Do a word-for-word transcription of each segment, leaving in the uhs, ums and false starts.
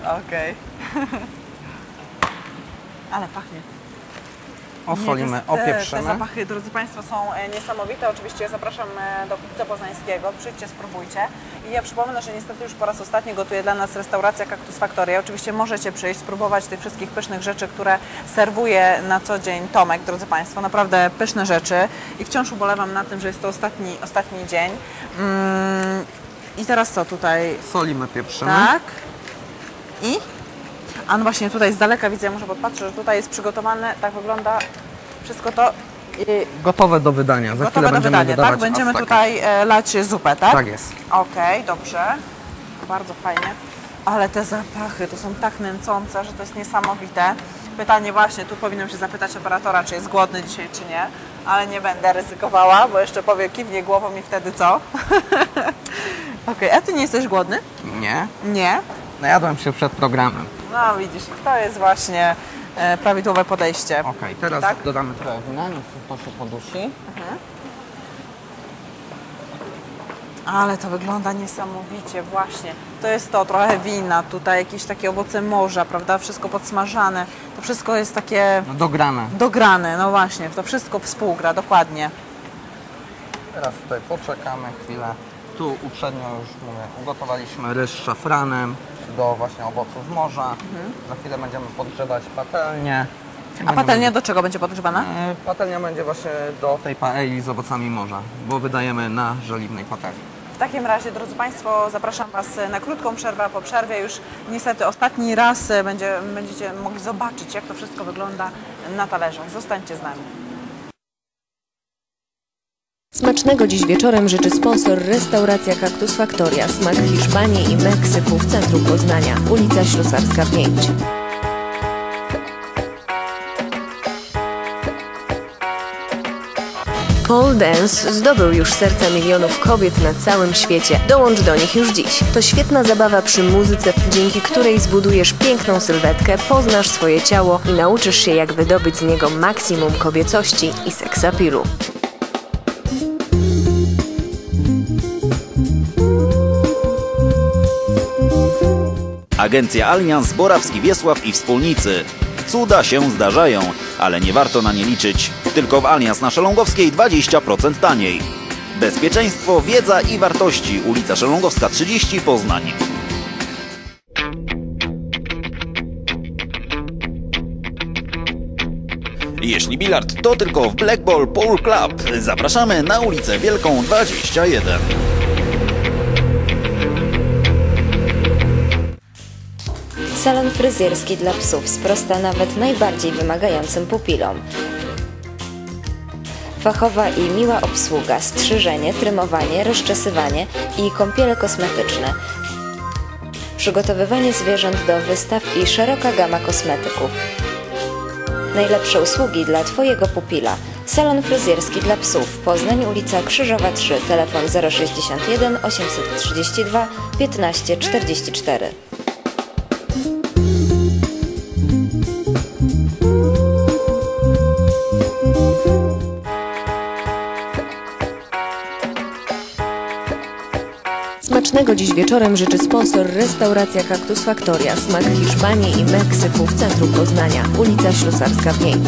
Okej. Okay. Ale pachnie. Osolimy, te, opieprzymy. Te zapachy, drodzy Państwo, są niesamowite. Oczywiście zapraszam do Kupca Poznańskiego. Przyjdźcie, spróbujcie. I ja przypomnę, że niestety już po raz ostatni gotuje dla nas restauracja Cactus Factoria. Oczywiście możecie przyjść, spróbować tych wszystkich pysznych rzeczy, które serwuje na co dzień Tomek, drodzy Państwo. Naprawdę pyszne rzeczy. I wciąż ubolewam na tym, że jest to ostatni, ostatni dzień. Mm, I teraz co tutaj? Solimy, pieprzymy. Tak. I? A no właśnie tutaj z daleka widzę, ja muszę podpatrzeć, że tutaj jest przygotowane, tak wygląda wszystko to. Yy, gotowe do wydania. Za gotowe do wydania, tak? Będziemy astaki. tutaj e, lać zupę, tak? Tak jest. Okej, okay, dobrze. Bardzo fajnie. Ale te zapachy to są tak nęcące, że to jest niesamowite. Pytanie właśnie, tu powinnam się zapytać operatora, czy jest głodny dzisiaj, czy nie. Ale nie będę ryzykowała, bo jeszcze powie, kiwnie głową i wtedy co? Okej, okay, a Ty nie jesteś głodny? Nie. Nie? Najadłem się przed programem. No widzisz, to jest właśnie e, prawidłowe podejście. Okej, okay, teraz tak? dodamy trochę wina, niech to się podusi. Mhm. Ale to wygląda niesamowicie, właśnie. To jest to, trochę wina, tutaj jakieś takie owoce morza, prawda? Wszystko podsmażane. To wszystko jest takie... No, dograne. Dograne, no właśnie. To wszystko współgra, dokładnie. Teraz tutaj poczekamy chwilę. Tu uprzednio już mówię, ugotowaliśmy ryż z szafranem do właśnie owoców morza. Mhm. Za chwilę będziemy podgrzewać patelnię. A patelnia do czego będzie podgrzewana? Patelnia będzie właśnie do tej paeli z owocami morza, bo wydajemy na żeliwnej patelni. W takim razie, drodzy Państwo, zapraszam Was na krótką przerwę. Po przerwie już niestety ostatni raz będzie, będziecie mogli zobaczyć, jak to wszystko wygląda na talerzach. Zostańcie z nami. Smacznego dziś wieczorem życzy sponsor restauracja Cactus Factoria, smak Hiszpanii i Meksyku w centrum Poznania, ulica Ślusarska pięć. Pole dance zdobył już serca milionów kobiet na całym świecie. Dołącz do nich już dziś. To świetna zabawa przy muzyce, dzięki której zbudujesz piękną sylwetkę, poznasz swoje ciało i nauczysz się, jak wydobyć z niego maksimum kobiecości i seksapilu. Agencja Allianz, Borawski, Wiesław i wspólnicy. Cuda się zdarzają, ale nie warto na nie liczyć. Tylko w Allianz na Szelągowskiej dwadzieścia procent taniej. Bezpieczeństwo, wiedza i wartości. Ulica Szelągowska trzydzieści, Poznań. Jeśli bilard, to tylko w Black Ball Pool Club. Zapraszamy na ulicę Wielką dwadzieścia jeden. Salon fryzjerski dla psów sprosta nawet najbardziej wymagającym pupilom. Fachowa i miła obsługa, strzyżenie, trymowanie, rozczesywanie i kąpiele kosmetyczne. Przygotowywanie zwierząt do wystaw i szeroka gama kosmetyków. Najlepsze usługi dla Twojego pupila. Salon fryzjerski dla psów. Poznań, ulica Krzyżowa trzy, telefon zero sześćdziesiąt jeden osiemset trzydzieści dwa piętnaście czterdzieści cztery. Smacznego dziś wieczorem życzy sponsor restauracja Cactus Factoria, smak Hiszpanii i Meksyku w centrum Poznania, ulica Ślusarska pięć.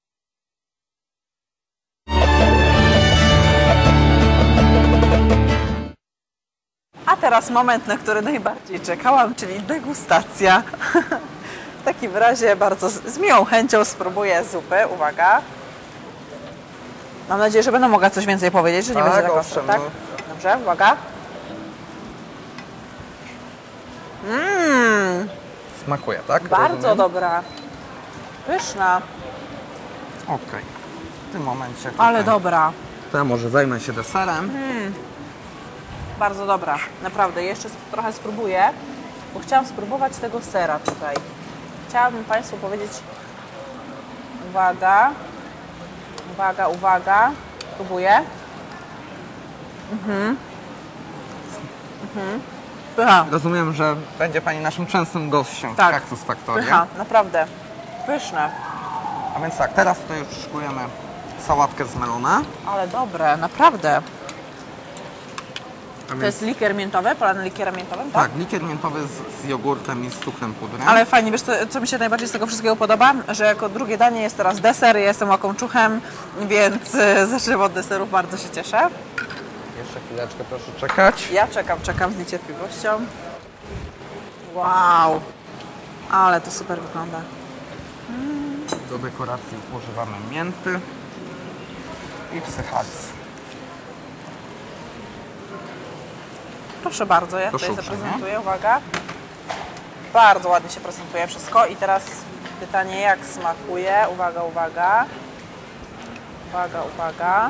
A teraz moment, na który najbardziej czekałam, czyli degustacja. W takim razie bardzo z, z miłą chęcią spróbuję zupy. Uwaga. Mam nadzieję, że będę mogła coś więcej powiedzieć, że nie tak, będzie tak ostro, tak? Dobrze, uwaga. Mmm. Smakuje, tak? Bardzo Rozumiem? dobra. Pyszna. Okej. Okay. W tym momencie tutaj, ale dobra. To ja może zajmę się deserem. Mm. Bardzo dobra. Naprawdę. Jeszcze trochę spróbuję, bo chciałam spróbować tego sera tutaj. Chciałabym Państwu powiedzieć... Uwaga. Uwaga, uwaga. Próbuję. Mhm. Mhm. Pycha. Rozumiem, że będzie Pani naszym częstym gościem tak. w Cactus Factoria. Pycha, naprawdę. Pyszne. A więc tak, teraz tutaj już szykujemy sałatkę z melona. Ale dobre, naprawdę. To jest likier miętowy, polany likierem miętowym, tak? Tak, likier miętowy z, z jogurtem i z cukrem pudrem. Ale fajnie, wiesz co, co mi się najbardziej z tego wszystkiego podoba? Że jako drugie danie jest teraz deser, ja jestem łakomczuchem, więc y, zaczynam od deserów, bardzo się cieszę. Jeszcze chwileczkę, proszę czekać. Ja czekam, czekam z niecierpliwością. Wow, ale to super wygląda. Do dekoracji używamy mięty i psychalis. Proszę bardzo, ja To tutaj szukam, zaprezentuję, uwaga. Bardzo ładnie się prezentuje wszystko i teraz pytanie, jak smakuje. Uwaga, uwaga. Uwaga, uwaga.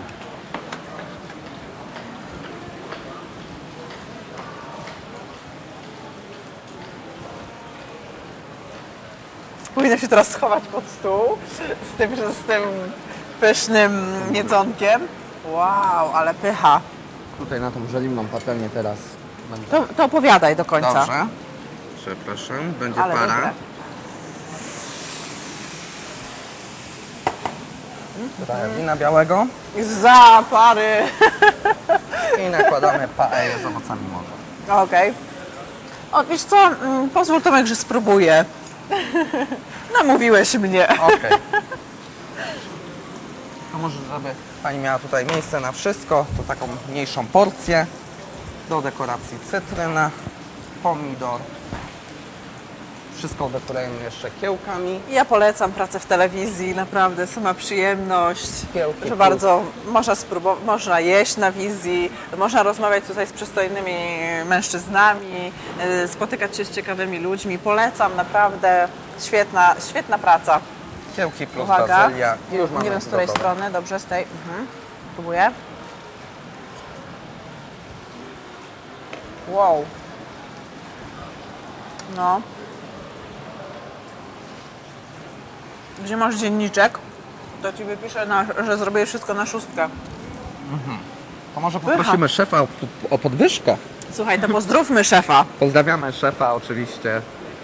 Powinna się teraz schować pod stół z tym, z tym pysznym miedzonkiem. Wow, ale pycha. Tutaj na tą żeliwną patelnię teraz będzie. To, to opowiadaj do końca. Dobrze. Przepraszam, będzie Ale para. dobre. Dodaję wina białego Za pary. i nakładamy paeję z owocami morza. Okej. O, wiesz co, mm, pozwól Tomek, że spróbuję. Namówiłeś mnie. Okej. To może, żeby Pani miała tutaj miejsce na wszystko, to taką mniejszą porcję. Do dekoracji cytryna, pomidor. Wszystko dekorujemy jeszcze kiełkami. Ja polecam pracę w telewizji, naprawdę sama przyjemność. Kiełki, Że bardzo można spróbować, można jeść na wizji, można rozmawiać tutaj z przystojnymi mężczyznami, y, spotykać się z ciekawymi ludźmi. Polecam, naprawdę świetna, świetna praca. Kiełki plus Uwaga, bazylia. I już mamy nie wiem z której gotowe. strony, dobrze, z tej. Mhm. Próbuję. Wow. No. Gdzie masz dzienniczek, to ci wypiszę, na, że zrobię wszystko na szóstkę. To może poprosimy szefa o, o podwyżkę. Słuchaj, to pozdrówmy szefa. Pozdrawiamy szefa oczywiście.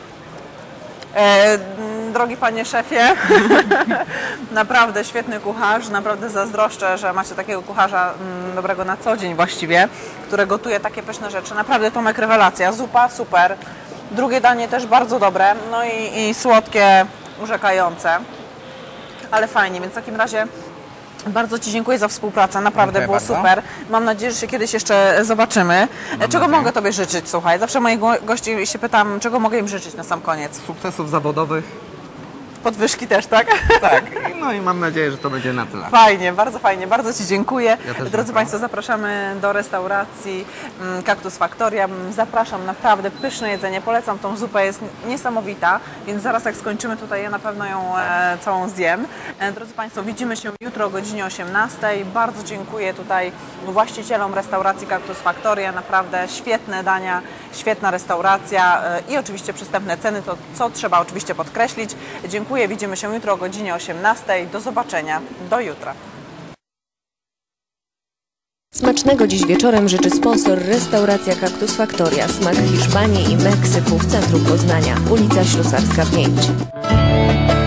E, drogi panie szefie, naprawdę świetny kucharz, naprawdę zazdroszczę, że macie takiego kucharza mm, dobrego na co dzień właściwie, który gotuje takie pyszne rzeczy. Naprawdę Tomek rewelacja, zupa super, drugie danie też bardzo dobre, no i, i słodkie, urzekające, ale fajnie, więc w takim razie bardzo Ci dziękuję za współpracę, naprawdę Dziękuję było bardzo. super. Mam nadzieję, że się kiedyś jeszcze zobaczymy. Czego mogę Tobie życzyć, słuchaj? Zawsze moich go- gości się pytam, czego mogę im życzyć na sam koniec. Sukcesów zawodowych. Podwyżki też, tak? Tak. No i mam nadzieję, że to będzie na tyle. Fajnie, bardzo fajnie, bardzo Ci dziękuję. Ja też Drodzy dziękuję. Państwo, zapraszamy do restauracji mm, Cactus Factoria. Mm, Zapraszam, naprawdę pyszne jedzenie, polecam tą zupę, jest niesamowita, więc zaraz jak skończymy tutaj, ja na pewno ją e, całą zjem. E, drodzy Państwo, widzimy się jutro o godzinie osiemnastej. Bardzo dziękuję tutaj właścicielom restauracji Cactus Factoria, naprawdę świetne dania, świetna restauracja e, i oczywiście przystępne ceny, to co trzeba oczywiście podkreślić. Dziękuję, widzimy się jutro o godzinie osiemnastej. Do zobaczenia, do jutra. Smacznego dziś wieczorem życzy sponsor restauracja Cactus Factoria, smak Hiszpanii i Meksyku w centrum Poznania, ulica Ślusarska pięć.